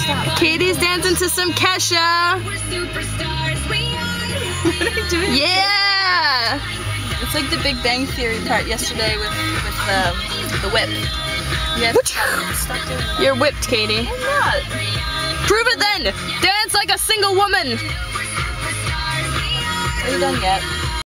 Katie's dancing to some Kesha. What are you doing? Yeah. It's like the Big Bang Theory part yesterday with the whip. Yeah. Stop doing that. You're whipped, Katie. I'm not. Prove it then. Dance like a single woman. Are you done yet?